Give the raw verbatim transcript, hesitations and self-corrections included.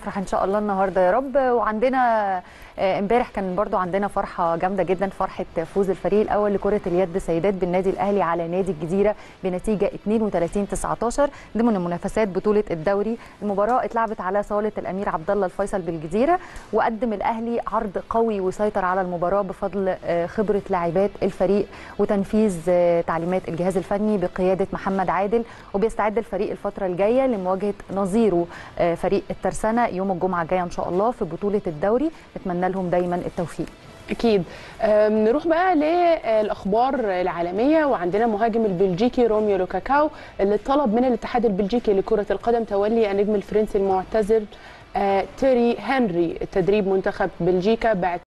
نفرح ان شاء الله النهارده يا رب. وعندنا امبارح كان برضو عندنا فرحه جامده جدا، فرحه فوز الفريق الاول لكره اليد سيدات بالنادي الاهلي على نادي الجزيره بنتيجه اثنين وثلاثين تسعتاشر ضمن منافسات بطوله الدوري. المباراه اتلعبت على صاله الامير عبد الله الفيصل بالجزيره، وقدم الاهلي عرض قوي وسيطر على المباراه بفضل خبره لاعبات الفريق وتنفيذ تعليمات الجهاز الفني بقياده محمد عادل. وبيستعد الفريق الفتره الجايه لمواجهه نظيره فريق الترسانه يوم الجمعه الجايه ان شاء الله في بطوله الدوري. نتمنى لهم دايما التوفيق. اكيد. نروح بقى للاخبار العالميه، وعندنا مهاجم البلجيكي روميو لوكاكاو اللي طلب من الاتحاد البلجيكي لكره القدم تولي النجم الفرنسي المعتزل تيري هنري تدريب منتخب بلجيكا بعد